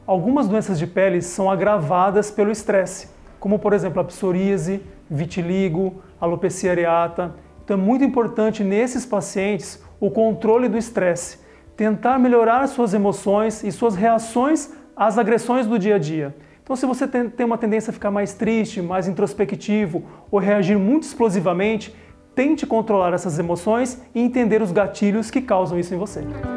Algumas doenças de pele são agravadas pelo estresse, como por exemplo a psoríase, vitiligo, alopecia areata. Então é muito importante nesses pacientes o controle do estresse, tentar melhorar suas emoções e suas reações às agressões do dia a dia. Então se você tem uma tendência a ficar mais triste, mais introspectivo ou reagir muito explosivamente, tente controlar essas emoções e entender os gatilhos que causam isso em você.